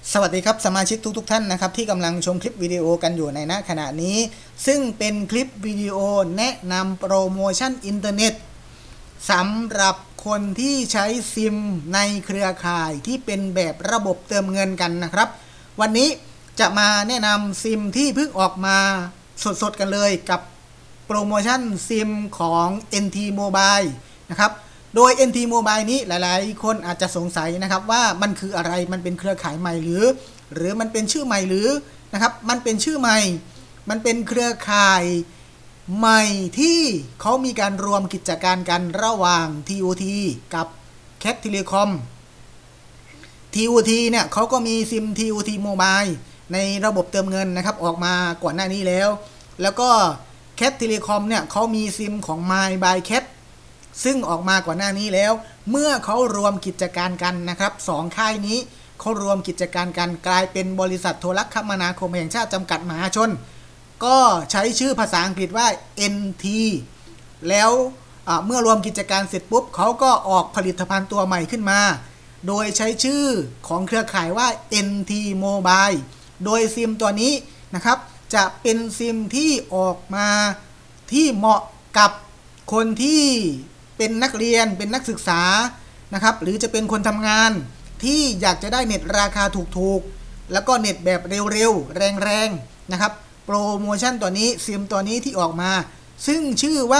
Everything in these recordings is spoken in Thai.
สวัสดีครับสมาชิกทุกท่านนะครับที่กำลังชมคลิปวิดีโอกันอยู่ในขณะนี้ซึ่งเป็นคลิปวิดีโอแนะนำโปรโมชั่นอินเทอร์เน็ตสำหรับคนที่ใช้ซิมในเครือข่ายที่เป็นแบบระบบเติมเงินกันนะครับวันนี้จะมาแนะนำซิมที่เพิ่งออกมาสดๆกันเลยกับโปรโมชั่นซิมของ NT Mobile นะครับโดย NT Mobile นี้หลายๆคนอาจจะสงสัยนะครับว่ามันคืออะไรมันเป็นเครือข่ายใหม่หรือมันเป็นชื่อใหม่หรือนะครับมันเป็นชื่อใหม่มันเป็นเครือข่ายใหม่ที่เขามีการรวมกิจการกันระหว่าง TOT กับ Cat Telecom TOT เนี่ยเขาก็มีซิม TOT Mobile ในระบบเติมเงินนะครับออกมาก่อนหน้านี้แล้วก็ Cat Telecom เนี่ยเขามีซิมของ My by Catซึ่งออกมาก่อนหน้านี้แล้วเมื่อเขารวมกิจการกันนะครับ2ค่ายนี้เขารวมกิจการกันกลายเป็นบริษัทโทรคมนาคมแห่งชาติจำกัดมหาชนก็ใช้ชื่อภาษาอังกฤษว่า NT แล้วเมื่อรวมกิจการเสร็จปุ๊บเขาก็ออกผลิตภัณฑ์ตัวใหม่ขึ้นมาโดยใช้ชื่อของเครือข่ายว่า NT Mobile โดยซิมตัวนี้นะครับจะเป็นซิมที่ออกมาที่เหมาะกับคนที่เป็นนักเรียนเป็นนักศึกษานะครับหรือจะเป็นคนทำงานที่อยากจะได้เน็ตราคาถูกๆแล้วก็เน็ตแบบเร็วๆแรงๆนะครับโปรโมชั่นตัวนี้ซิมตัวนี้ที่ออกมาซึ่งชื่อว่า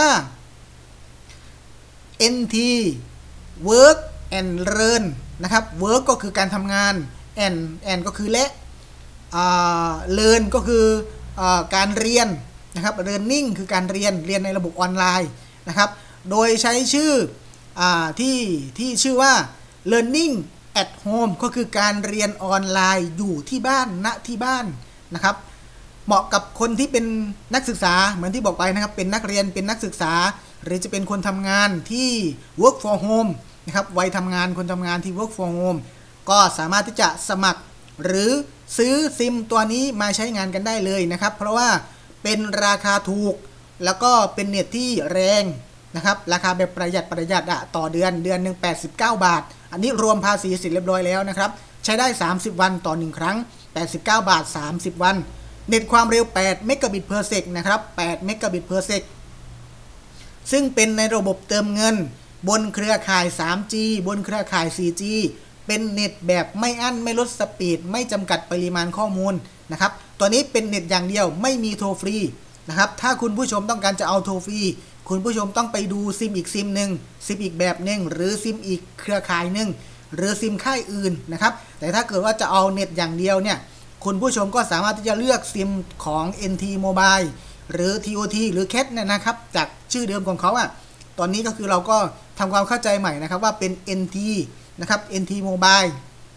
NT Work and Learn นะครับ Work ก็คือการทำงาน and ก็คือและLearn ก็คือการเรียนนะครับ Learning คือการเรียนในระบบออนไลน์นะครับโดยใช้ชื่อที่ชื่อว่า Learning at Home ก็คือการเรียนออนไลน์อยู่ที่บ้านณที่บ้านนะครับเหมาะกับคนที่เป็นนักศึกษาเหมือนที่บอกไปนะครับเป็นนักเรียนเป็นนักศึกษาหรือจะเป็นคนทำงานที่ work for home นะครับวัยทำงานคนทำงานที่ work for home ก็สามารถที่จะสมัครหรือซื้อซิมตัวนี้มาใช้งานกันได้เลยนะครับเพราะว่าเป็นราคาถูกแล้วก็เป็นเน็ตที่แรงนะครับราคาแบบประหยัดต่อเดือนหนึ่ง89 บาทอันนี้รวมภาษีเสร็จเรียบร้อยแล้วนะครับใช้ได้30วันต่อ1ครั้ง89 บาท30วันเน็ตความเร็ว8 เมกะบิตเพอร์เซกนะครับ8 เมกะบิตเพอร์เซกซึ่งเป็นในระบบเติมเงินบนเครือข่าย 3G บนเครือข่าย 4G เป็นเน็ตแบบไม่อั้นไม่ลดสปีดไม่จำกัดปริมาณข้อมูลนะครับตัวนี้เป็นเน็ตอย่างเดียวไม่มีโทรฟรีนะครับถ้าคุณผู้ชมต้องการจะเอาโทรฟรีคุณผู้ชมต้องไปดูซิมอีกซิมหนึ่งซิมอีกแบบหนึ่งหรือซิมอีกเครือข่ายหนึ่งหรือซิมค่ายอื่นนะครับแต่ถ้าเกิดว่าจะเอาเน็ตอย่างเดียวเนี่ยคุณผู้ชมก็สามารถที่จะเลือกซิมของ NT Mobile หรือ TOT หรือ Cat เนี่ยนะครับจากชื่อเดิมของเขาตอนนี้ก็คือเราก็ทำความเข้าใจใหม่นะครับว่าเป็น NT นะครับ NT Mobile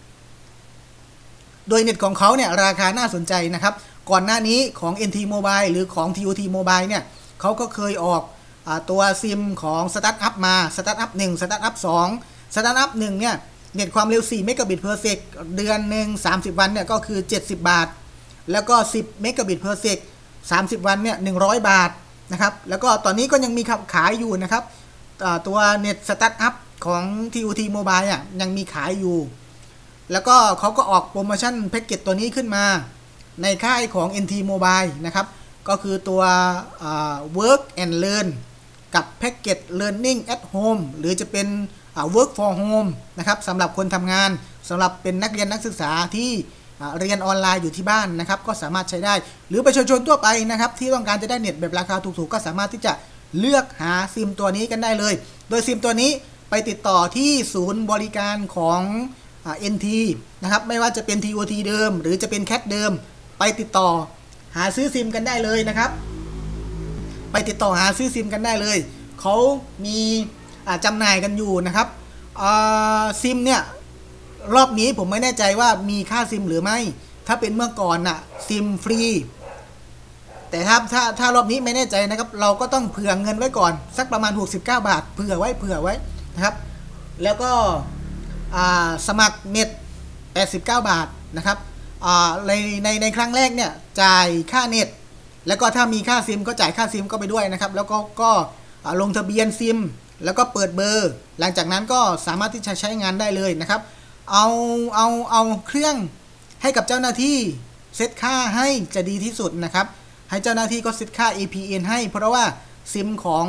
โดยเน็ตของเขาเนี่ยราคาน่าสนใจนะครับก่อนหน้านี้ของ NT Mobile หรือของ TOT Mobile เนี่ยเขาก็เคยออกตัวซิมของสตาร์ทอัพมาสตาร์ทอัพ1สตาร์ทอัพ2สตาร์ทอัพ1เนี่ยเน็ตความเร็ว4 เมกะบิตเพอร์เซกเดือนหนึ่ง30วันเนี่ยก็คือ70 บาทแล้วก็10 เมกะบิตเพอร์เซก30วันเนี่ย100 บาทนะครับแล้วก็ตอนนี้ก็ยังมีขายอยู่นะครับตัวเน็ตสตาร์ทอัพของ TOT Mobile ยังมีขายอยู่แล้วก็เขาก็ออกโปรโมชั่นแพ็กเกจตัวนี้ขึ้นมาในค่ายของ NT Mobile นะครับก็คือตัว Work and Learn กับแพ็กเกจ Learning at Home หรือจะเป็น Work for Home นะครับสำหรับคนทำงานสำหรับเป็นนักเรียนนักศึกษาที่เรียนออนไลน์อยู่ที่บ้านนะครับก็สามารถใช้ได้หรือประชาชนทั่วไปนะครับที่ต้องการจะได้เน็ตแบบราคาถูกๆก็สามารถที่จะเลือกหาซิมตัวนี้กันได้เลยโดยซิมตัวนี้ไปติดต่อที่ศูนย์บริการของNT นะครับไม่ว่าจะเป็น TOT เดิมหรือจะเป็น Cat เดิมไปติดต่อหาซื้อซิมกันได้เลยนะครับไปติดต่อหาซื้อซิมกันได้เลยเขามีจำหน่ายกันอยู่นะครับซิมเนี่ยรอบนี้ผมไม่แน่ใจว่ามีค่าซิมหรือไม่ถ้าเป็นเมื่อก่อนซิมฟรีแต่ถ้ารอบนี้ไม่แน่ใจนะครับเราก็ต้องเผื่อเงินไว้ก่อนสักประมาณ69 บาทเผื่อไว้นะครับแล้วก็สมัครเน็ต89 บาทนะครับในครั้งแรกเนี่ยจ่ายค่าเน็ตแล้วก็ถ้ามีค่าซิมก็จ่ายค่าซิมก็ไปด้วยนะครับแล้วก็ลงทะเบียนซิมแล้วก็เปิดเบอร์หลังจากนั้นก็สามารถที่จะใช้งานได้เลยนะครับเอาเครื่องให้กับเจ้าหน้าที่เซตค่าให้จะดีที่สุดนะครับให้เจ้าหน้าที่ก็เซตค่า APN ให้เพราะว่าซิมของ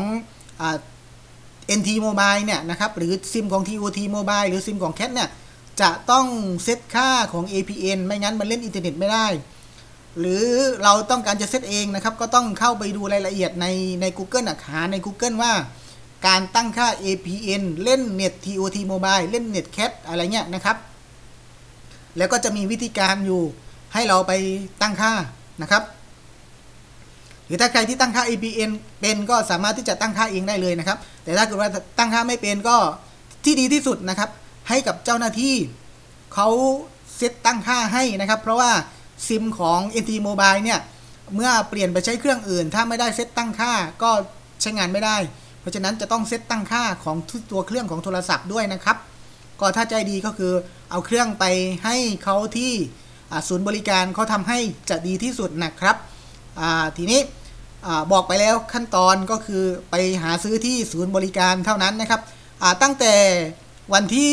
NT Mobile เนี่ยนะครับหรือซิมของ TOT Mobile หรือซิมของ CAT เนี่ยจะต้องเซตค่าของ APN ไม่งั้นมันเล่นอินเทอร์เน็ตไม่ได้หรือเราต้องการจะเซตเองนะครับก็ต้องเข้าไปดูรายละเอียดใน Google หาใน Google ว่าการตั้งค่า APN เล่นเน็ต TOT Mobile เล่นเน็ต CAT อะไรเงี้ยนะครับแล้วก็จะมีวิธีการอยู่ให้เราไปตั้งค่านะครับหรือถ้าใครที่ตั้งค่า APN เป็นก็สามารถที่จะตั้งค่าเองได้เลยนะครับแต่ถ้าเกิดว่าตั้งค่าไม่เป็นก็ที่ดีที่สุดนะครับให้กับเจ้าหน้าที่เขาเซตตั้งค่าให้นะครับเพราะว่าซิมของ NT Mobile เนี่ยเมื่อเปลี่ยนไปใช้เครื่องอื่นถ้าไม่ได้เซตตั้งค่าก็ใช้งานไม่ได้เพราะฉะนั้นจะต้องเซตตั้งค่าของตัวเครื่องของโทรศัพท์ด้วยนะครับก็ถ้าใจดีก็คือเอาเครื่องไปให้เขาที่ศูนย์บริการเขาทำให้จะดีที่สุดนะครับทีนี้บอกไปแล้วขั้นตอนก็คือไปหาซื้อที่ศูนย์บริการเท่านั้นนะครับตั้งแต่วันที่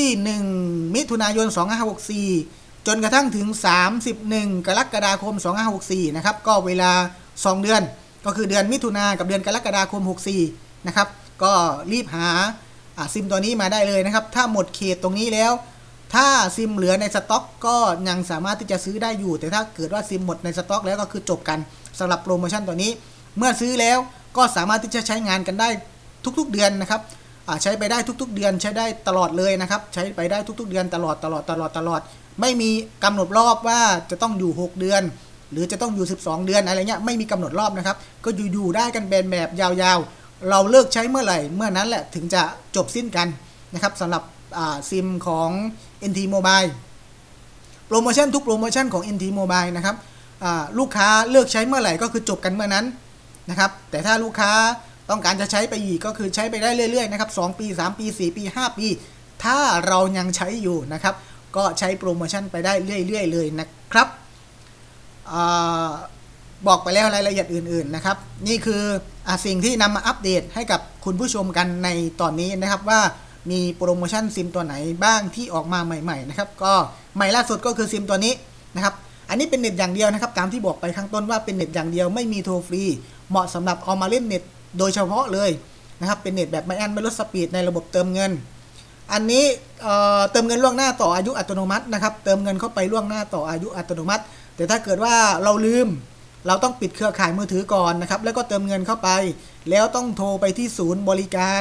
1มิถุนายน2564จนกระทั่งถึง31กรกฎาคม2564นะครับก็เวลา2เดือนก็คือเดือนมิถุนากับเดือนกรกฎาคม64นะครับก็รีบหาซิมตัวนี้มาได้เลยนะครับถ้าหมดเขตตรงนี้แล้วถ้าซิมเหลือในสต็อกก็ยังสามารถที่จะซื้อได้อยู่แต่ถ้าเกิดว่าซิมหมดในสต็อกแล้วก็คือจบกันสำหรับโปรโมชั่นตัวนี้เมื่อซื้อแล้วก็สามารถที่จะใช้งานกันได้ทุกๆเดือนนะครับใช้ไปได้ทุกๆเดือนใช้ได้ตลอดเลยนะครับใช้ไปได้ทุกๆเดือนตลอดไม่มีกำหนดรอบว่าจะต้องอยู่6เดือนหรือจะต้องอยู่12เดือนอะไรเงี้ยไม่มีกำหนดรอบนะครับก็อยู่ได้กันเป็นแบบยาวๆเราเลิกใช้เมื่อไหร่เมื่อนั้นแหละถึงจะจบสิ้นกันนะครับสำหรับซิมของ NT Mobile โปรโมชั่นทุกโปรโมชั่นของ NT Mobile นะครับลูกค้าเลิกใช้เมื่อไหร่ก็คือจบกันเมื่อนั้นนะครับแต่ถ้าลูกค้าต้องการจะใช้ไปอีกก็คือใช้ไปได้เรื่อยๆนะครับ2ปี3ปี4ปี5ปีถ้าเรายังใช้อยู่นะครับก็ใช้โปรโมชั่นไปได้เรื่อยๆเลยนะครับบอกไปแล้วรายละเอียดอื่นๆนะครับนี่คือสิ่งที่นำมาอัปเดตให้กับคุณผู้ชมกันในตอนนี้นะครับว่ามีโปรโมชั่นซิมตัวไหนบ้างที่ออกมาใหม่ๆนะครับก็ใหม่ล่าสุดก็คือซิมตัวนี้นะครับอันนี้เป็นเน็ตอย่างเดียวนะครับตามที่บอกไปข้างต้นว่าเป็นเน็ตอย่างเดียวไม่มีโทรฟรีเหมาะสำหรับเอามาเล่นเน็ตโดยเฉพาะเลยนะครับเป็นเน็ตแบบไม่อั้นไม่ลดสปีดในระบบเติมเงินอันนี้เติมเงินล่วงหน้าต่ออายุอัตโนมัตินะครับเติมเงินเข้าไปล่วงหน้าต่ออายุอัตโนมัติแต่ถ้าเกิดว่าเราลืมเราต้องปิดเครือข่ายมือถือก่อนนะครับแล้วก็เติมเงินเข้าไปแล้วต้องโทรไปที่ศูนย์บริการ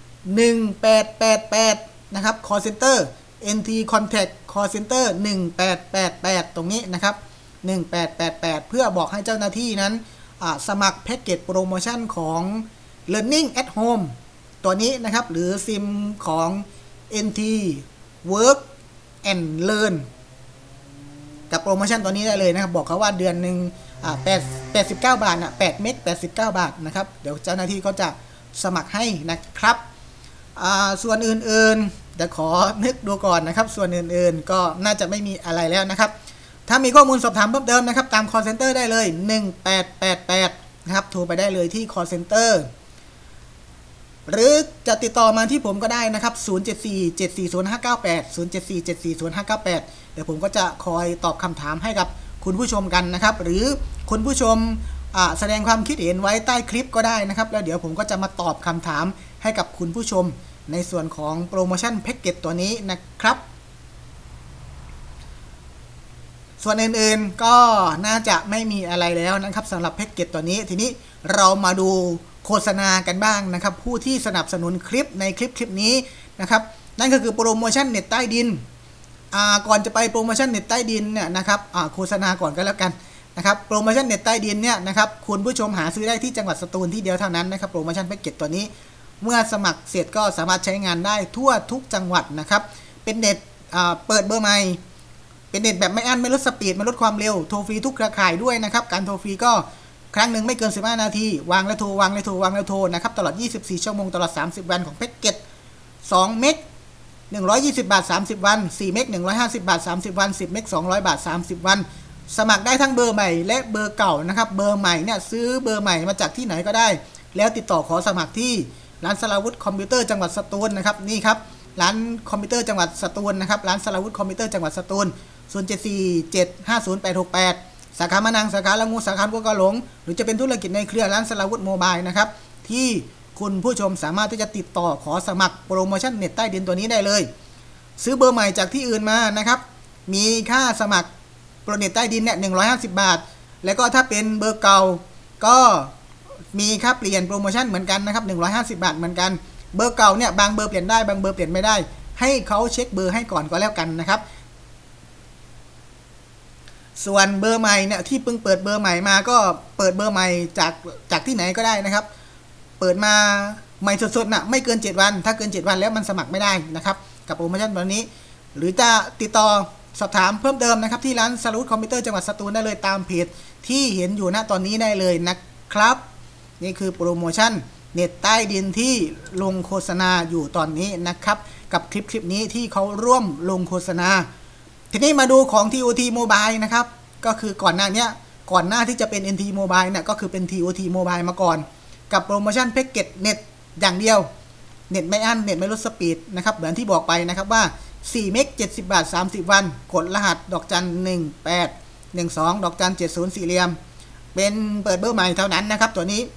1888นะครับ call center NT contact call center 1888ตรงนี้นะครับ1888เพื่อบอกให้เจ้าหน้าที่นั้นสมัครแพ็กเกจโปรโมชั่นของ Learning at Home ตัวนี้นะครับหรือซิมของ NT Work and Learn กับโปรโมชั่นตัวนี้ได้เลยนะครับบอกเขาว่าเดือนหนึ่ง89 บาทนะ8เมก89 บาทนะครับเดี๋ยวเจ้าหน้าที่เขาจะสมัครให้นะครับส่วนอื่นๆเดี๋ยวขอนึกดูก่อนนะครับส่วนอื่นๆก็น่าจะไม่มีอะไรแล้วนะครับถ้ามีข้อมูลสอบถามเพิ่มเติมนะครับตาม call center ได้เลย1888นะครับโทรไปได้เลยที่ call center หรือจะติดต่อมาที่ผมก็ได้นะครับ0747405598 0747405598เดี๋ยวผมก็จะคอยตอบคำถามให้กับคุณผู้ชมกันนะครับหรือคุณผู้ชมแสดงความคิดเห็นไว้ใต้คลิปก็ได้นะครับแล้วเดี๋ยวผมก็จะมาตอบคำถามให้กับคุณผู้ชมในส่วนของโปรโมชั่นแพ็กเกจตัวนี้นะครับส่วนอื่นๆก็น่าจะไม่มีอะไรแล้วนะครับสำหรับแพ็กเกจตัวนี้ทีนี้เรามาดูโฆษณากันบ้างนะครับผู้ที่สนับสนุนคลิปในคลิปนี้นะครับนั่นก็คือโปรโมชั่นเน็ตใต้ดินก่อนจะไปโปรโมชั่นเน็ตใต้ดินเนี่ยนะครับโฆษณาก่อนก็แล้วกันนะครับโปรโมชั่นเน็ตใต้ดินเนี่ยนะครับคุณผู้ชมหาซื้อได้ที่จังหวัดสตูลที่เดียวเท่านั้นนะครับโปรโมชั่นแพ็กเกจตัวนี้เมื่อสมัครเสร็จก็สามารถใช้งานได้ทั่วทุกจังหวัดนะครับเป็นเน็ตเปิดเบอร์ใหม่เป็นเน็ตแบบไม่อั้นไม่ลดสปีดไม่ลดความเร็วโทรฟรีทุกเครือข่ายด้วยนะครับการโทรฟรีก็ครั้งหนึ่งไม่เกิน15นาทีวางแล้วโทรวางแล้วโทรวางแล้วโทรนะครับตลอด24ชั่วโมงตลอด30วันของแพ็กเกจ2เมก120 บาท30วัน4เมก150 บาท30วัน10เมก200 บาท30วันสมัครได้ทั้งเบอร์ใหม่และเบอร์เก่านะครับเบอร์ใหม่เนี่ยซื้อเบอร์ใหม่มาจากที่ไหนก็ได้แล้วติดต่อขอสมัครที่ร้านสราวุธคอมพิวเตอร์จังหวัดสตูลนะครับนี่ครับร้านคอมพิวเตอร์จังหวัดสตูลนะครับร้านสราวุธคอมพิวเตอร์จังหวัดสตูล0747508868สาขามะนังสาขาละงูสาขาบัวกะหลงหรือจะเป็นธุรกิจในเครือร้านสราวุธโมบายนะครับที่คุณผู้ชมสามารถที่จะติดต่อขอสมัครโปรโมชั่นเน็ตใต้ดินตัวนี้ได้เลยซื้อเบอร์ใหม่จากที่อื่นมานะครับมีค่าสมัครโปรเน็ตใต้ดินเนี่ย150 บาทแล้วก็ถ้าเป็นเบอร์เก่าก็มีค่าเปลี่ยนโปรโมชั่นเหมือนกันนะครับ150 บาทเหมือนกันเบอร์เก่าเนี่ยบางเบอร์เปลี่ยนได้บางเบอร์เปลี่ยนไม่ได้ให้เขาเช็คเบอร์ให้ก่อนก็แล้วกันนะครับส่วนเบอร์ใหม่เนี่ยที่เพิ่งเปิดเบอร์ใหม่มาก็เปิดเบอร์ใหม่จากที่ไหนก็ได้นะครับเปิดมาใหม่สดๆนะไม่เกิน7 วันถ้าเกิน7 วันแล้วมันสมัครไม่ได้นะครับกับโปรโมชั่นตอนนี้หรือจะติดต่อสอบถามเพิ่มเติมนะครับที่ร้านสราวุธคอมพิวเตอร์จังหวัดสตูลได้เลยตามเพจที่เห็นอยู่ณตอนนี้ได้เลยนะครับนี่คือโปรโมชั่นเน็ตใต้ดินที่ลงโฆษณาอยู่ตอนนี้นะครับกับคลิปนี้ที่เขาร่วมลงโฆษณาทีนี้มาดูของ TOT Mobile นะครับก็คือก่อนหน้าที่จะเป็น NT Mobile เนี่ยก็คือเป็น TOT Mobile มาก่อนกับโปรโมชั่นแพ็กเกจเน็ตอย่างเดียวเน็ตไม่อั้นเน็ตไม่ลดสปีดนะครับเหมือนที่บอกไปนะครับว่า4 เมก70 บาท30 วันกดรหัสดอกจัน1812ดอกจัน70สี่เหลี่ยมเป็นเปิดเบอร์ใหม่เท่านั้นนะครับตัวนี้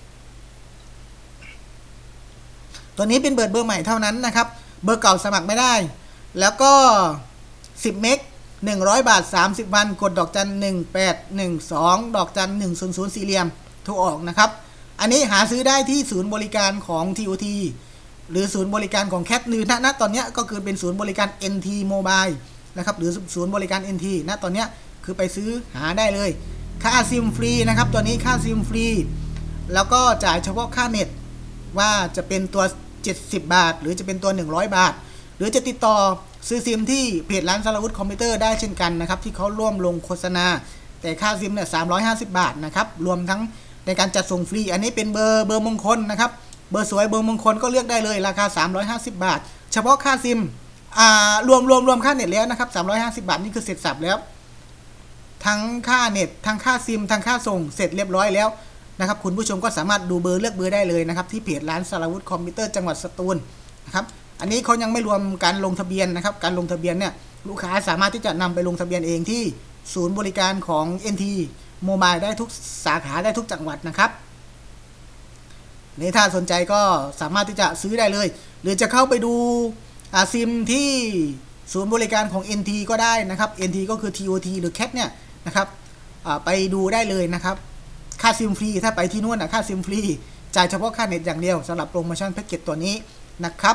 เป็นเปิดเบอร์ใหม่เท่านั้นนะครับเบอร์เก่าสมัครไม่ได้แล้วก็10 เมก100 บาท30 วันกดดอกจัน1812ดอกจัน100สี่เหลี่ยมถูกออกนะครับอันนี้หาซื้อได้ที่ศูนย์บริการของ TOT หรือศูนย์บริการของแคทหรือณตอนนี้ก็คือเป็นศูนย์บริการ NT Mobile นะครับหรือศูนย์บริการ NT ณตอนนี้คือไปซื้อหาได้เลยค่าซิมฟรีนะครับตัวนี้ค่าซิมฟรีแล้วก็จ่ายเฉพาะค่าเน็ตว่าจะเป็นตัว70 บาทหรือจะเป็นตัว100 บาทหรือจะติดต่อซื้อซิมที่เพจร้านสราวุธคอมพิวเตอร์ได้เช่นกันนะครับที่เขาร่วมลงโฆษณาแต่ค่าซิมเนี่ย350 บาทนะครับรวมทั้งในการจัดส่งฟรีอันนี้เป็นเบอร์มงคลนะครับเบอร์สวยเบอร์มงคลก็เลือกได้เลยราคา350 บาทเฉพาะค่าซิมรวมค่าเน็ตแล้วนะครับ350 บาทนี่คือเสร็จสับแล้วทั้งค่าเน็ตทั้งค่าซิมทั้งค่าส่งเสร็จเรียบร้อยแล้วนะครับคุณผู้ชมก็สามารถดูเบอร์เลือกเบอร์ได้เลยนะครับที่เพจร้านสราวุธคอมพิวเตอร์จังหวัดสตูลนะครับอันนี้เขายังไม่รวมการลงทะเบียนนะครับการลงทะเบียนเนี่ยลูกค้าสามารถที่จะนำไปลงทะเบียนเองที่ศูนย์บริการของ NT Mobile ได้ทุกสาขาได้ทุกจังหวัดนะครับนี่ถ้าสนใจก็สามารถที่จะซื้อได้เลยหรือจะเข้าไปดูซิมที่ศูนย์บริการของ NT ก็ได้นะครับ NT ก็คือ TOT หรือ CAT เนี่ยนะครับไปดูได้เลยนะครับค่าซิมฟรีถ้าไปที่นู่นค่าซิมฟรีจ่ายเฉพาะค่าเน็ตอย่างเดียวสำหรับโปรโมชั่นแพ็กเกจตัวนี้นะครับ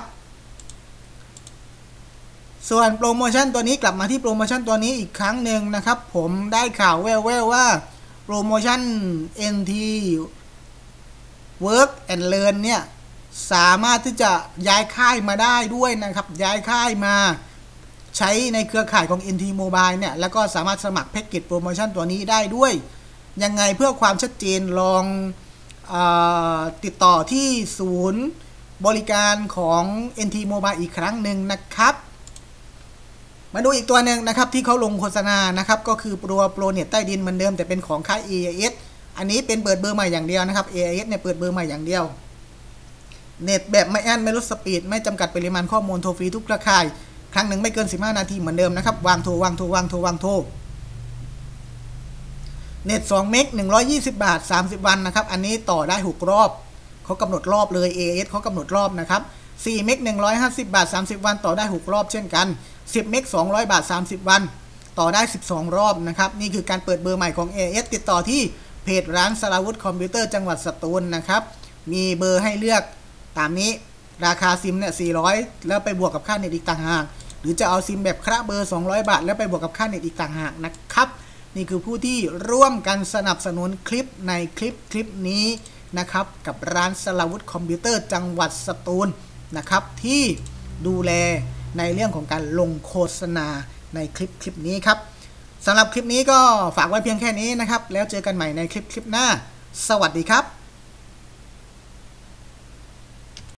ส่วนโปรโมชั่นตัวนี้กลับมาที่โปรโมชั่นตัวนี้อีกครั้งหนึ่งนะครับผมได้ข่าวแว่วๆว่าโปรโมชั่น NT Work and Learn เนี่ยสามารถที่จะย้ายค่ายมาได้ด้วยนะครับย้ายค่ายมาใช้ในเครือข่ายของ NT Mobile เนี่ยแล้วก็สามารถสมัครแพ็กเกจโปรโมชั่นตัวนี้ได้ด้วยยังไงเพื่อความชัดเจนลองติดต่อที่ศูนย์บริการของ NT Mobile อีกครั้งหนึ่งนะครับมาดูอีกตัวหนึ่งนะครับที่เขาลงโฆษณานะครับก็คือโปรเน็ตใต้ดินเหมือนเดิมแต่เป็นของค่าย AIS อันนี้เป็นเปิดเบอร์ใหม่อย่างเดียวนะครับ AIS เนี่ยเปิดเบอร์ใหม่อย่างเดียวเน็ตแบบไม่อั้นไม่ลดสปีดไม่จำกัดปริมาณข้อมูลโทรฟรีทุกเครือข่ายครั้งหนึ่งไม่เกิน15 นาทีเหมือนเดิมนะครับวางโทรเน็ต2 เมก120 บาท30 วันนะครับอันนี้ต่อได้6 รอบเขากำหนดรอบเลย AIS เขากำหนดรอบนะครับ4 เมก150 บาท30 วันต่อได้6 รอบเช่นกัน10 เมก200 บาท30 วันต่อได้12 รอบนะครับนี่คือการเปิดเบอร์ใหม่ของ AIS ติดต่อที่เพจร้านสราวุธคอมพิวเตอร์จังหวัดสตูลนะครับมีเบอร์ให้เลือกตามนี้ราคาซิมเนี่ย400แล้วไปบวกกับค่าเน็ตอีกต่างหากหรือจะเอาซิมแบบคระเบอร์200 บาทแล้วไปบวกกับค่าเน็ตอีกต่างหากนะครับนี่คือผู้ที่ร่วมกันสนับสนุนคลิปในคลิปนี้นะครับกับร้านสราวุธคอมพิวเตอร์จังหวัดสตูลนะครับที่ดูแลในเรื่องของการลงโฆษณาในคลิปนี้ครับสำหรับคลิปนี้ก็ฝากไว้เพียงแค่นี้นะครับแล้วเจอกันใหม่ในคลิปหน้าสวัสดีครับ